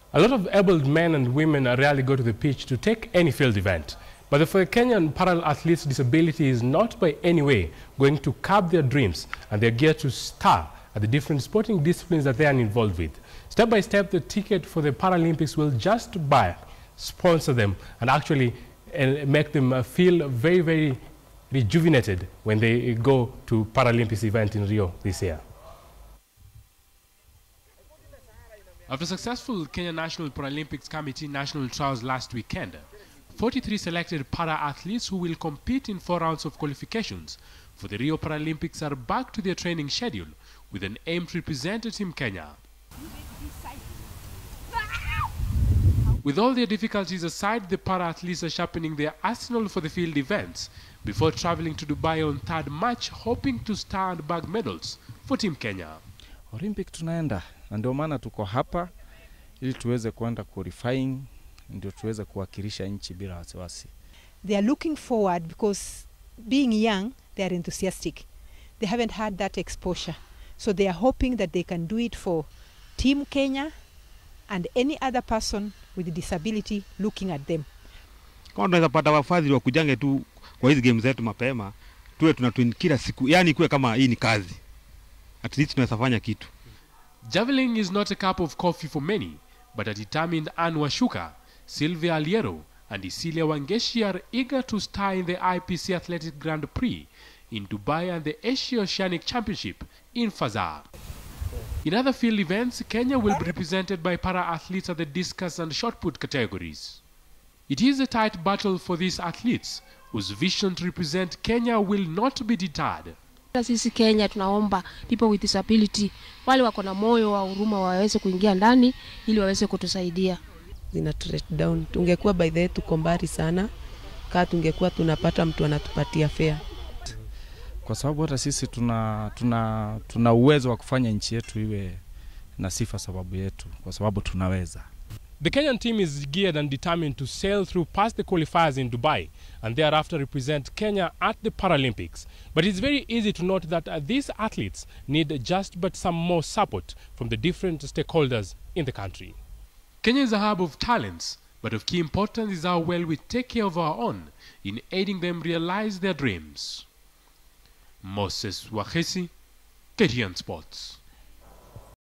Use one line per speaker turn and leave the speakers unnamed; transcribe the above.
A lot of able men and women rarely go to the pitch to take any field event. But for the Kenyan parallel athletes, disability is not by any way going to curb their dreams, and they're geared to star at the different sporting disciplines that they are involved with. Step by step, the ticket for the Paralympics will just buy, sponsor them, and actually make them feel very, very rejuvenated when they go to Paralympics event in Rio this year. After successful Kenya National Paralympics Committee national trials last weekend, 43 selected para-athletes who will compete in 4 rounds of qualifications for the Rio Paralympics are back to their training schedule with an aim to represent Team Kenya. With all their difficulties aside, the para-athletes are sharpening their arsenal for the field events before traveling to Dubai on 3rd March, hoping to star and bag medals for Team Kenya.
Olympic tunaenda, na ndio maana tuko hapa ili tuweze kuenda qualifying, ndio tuweze kuwakilisha nchi bila wasiwasi.
They are looking forward because being young, they are enthusiastic. They haven't had that exposure. So they are hoping that they can do it for Team Kenya and any other person with a disability looking at them.
Kwa tunaweza pata wafadhili wa kujange tu kwa hizi games zetu mapema, tuwe tunatwin kila siku, yani kuwe kama hii ni kazi. At least tunaweza fanya kitu.
Javelin is not a cup of coffee for many, but a determined Anne Washuka, Sylvia Aliero, and Isilia Wangeshi are eager to star in the IPC Athletic Grand Prix in Dubai and the Asia Oceanic Championship in Fazar. In other field events, Kenya will be represented by para-athletes at the discus and shot put categories. It is a tight battle for these athletes, whose vision to represent Kenya will not be deterred.
Sisi Kenya tunaomba people with disability wale wako na moyo wa huruma waweze kuingia ndani ili waweze kutusaidia.
Zina trade down. Tungekuwa by the way tuko mbali sana, kama tungekuwa tunapata mtu anatupatia fare.
Kwa sababu hata sisi tuna uwezo wa kufanya nchi yetu iwe na sifa sababu yetu, kwa sababu tunaweza.
The Kenyan team is geared and determined to sail through past the qualifiers in Dubai and thereafter represent Kenya at the Paralympics. But it's very easy to note that these athletes need just but some more support from the different stakeholders in the country. Kenya is a hub of talents, but of key importance is how well we take care of our own in aiding them realize their dreams. Moses Wahesi, KTN Sports.